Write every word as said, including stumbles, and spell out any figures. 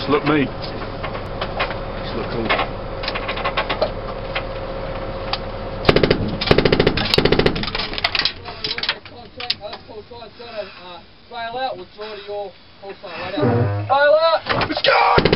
Just look me. Just look cool. Contact, uh, bail out, we'll try to your full sign later. Bail out! Let's go!